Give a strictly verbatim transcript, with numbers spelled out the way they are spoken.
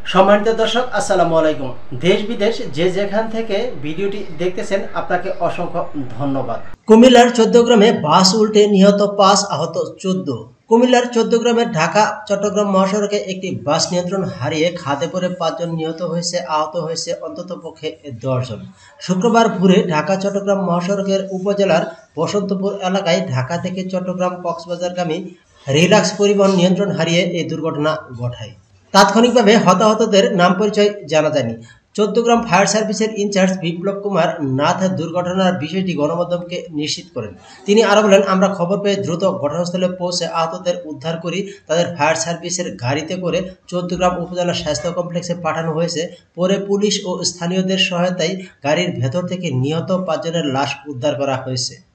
সম্মানিত দর্শক আসসালামু আলাইকুম। দেশ বিদেশ যে যেখান থেকে ভিডিওটি দেখতেছেন আপনাকে অসংখ্য ধন্যবাদ। কুমিল্লার চৌদ্দগ্রামে বাস উল্টে নিহত পাঁচ, আহত চোদ্দ। কুমিল্লার চৌদ্দগ্রামের ঢাকা চট্টগ্রাম মহাসড়কে একটি বাস নিয়ন্ত্রণ হারিয়ে খাদে পড়ে পাঁচজন নিহত হয়েছে, আহত হয়েছে অন্ততপক্ষে দশজন। শুক্রবার ভোরে ঢাকা চট্টগ্রাম মহাসড়কের উপজেলার বসন্তপুর এলাকায় ঢাকা থেকে চট্টগ্রাম কক্সবাজারগামী রিলাক্স পরিবহন নিয়ন্ত্রণ হারিয়ে এই দুর্ঘটনা ঘটায়। তাৎক্ষণিকভাবে হতাহতদের নাম পরিচয় জানা যায়নি। চৌদ্দগ্রাম ফায়ার সার্ভিসের ইনচার্জ বিপ্লব কুমার নাথ দুর্ঘটনার বিষয়টি গণমাধ্যমকে নিশ্চিত করেন। তিনি আরো বলেন, আমরা খবর পেয়ে দ্রুত ঘটনাস্থলে পৌঁছে আহতদের উদ্ধার করি। তাদের ফায়ার সার্ভিসের গাড়িতে করে চৌদ্দগ্রাম উপজেলা স্বাস্থ্য কমপ্লেক্সে পাঠানো হয়েছে। পরে পুলিশ ও স্থানীয়দের সহায়তায় গাড়ির ভেতর থেকে নিহত পাঁচজনের লাশ উদ্ধার করা হয়েছে।